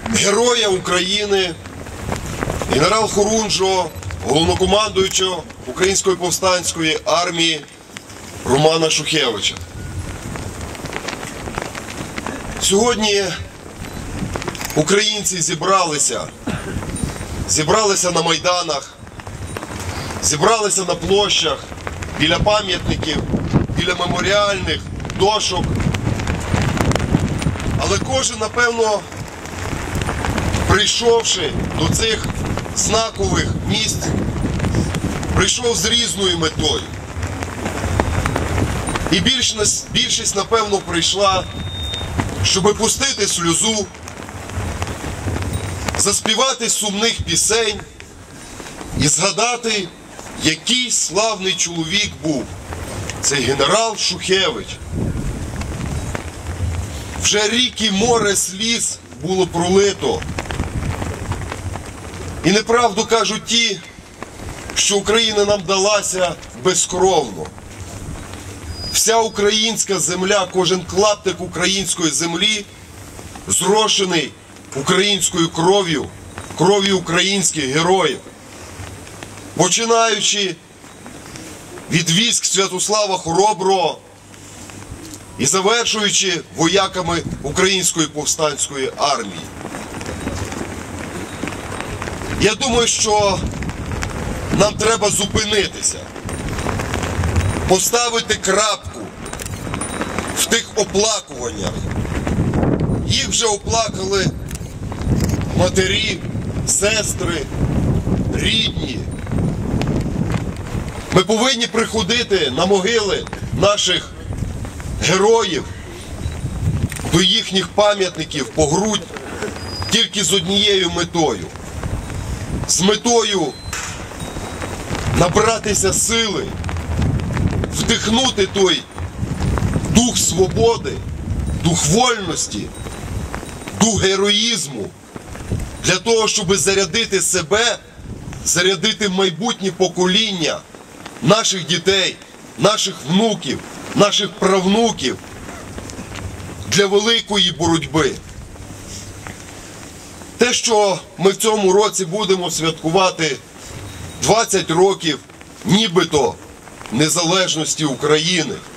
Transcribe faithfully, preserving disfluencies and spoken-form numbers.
героя України, генерал Хорунжого, головнокомандуючого Української повстанської армії Романа Шухевича. Сьогодні українці зібралися, зібралися на майданах, зібралися на площах, біля пам'ятників, біля меморіальних дошок. Але кожен, напевно, прийшовши до цих знакових місць, прийшов з різною метою. І більшість, більшість, напевно, прийшла, щоб пустити сльозу, заспівати сумних пісень і згадати, який славний чоловік був цей генерал Шухевич. Вже ріки море сліз було пролито. І неправду кажуть ті, що Україна нам далася безкровно. Вся українська земля, кожен клаптик української землі зрошений українською кров'ю, кров'ю українських героїв. Починаючи від військ Святослава Хороброго і завершуючи вояками Української повстанської армії. Я думаю, що нам треба зупинитися, поставити крапку в тих оплакуваннях. Їх вже оплакали матері, сестри, рідні. Ми повинні приходити на могили наших героїв, до їхніх пам'ятників по грудь тільки з однією метою. З метою набратися сили, вдихнути той дух свободи, дух вольності, дух героїзму, для того, щоб зарядити себе, зарядити майбутнє покоління наших дітей, наших внуків, наших правнуків для великої боротьби. Те, що ми в цьому році будемо святкувати двадцять років нібито незалежності України,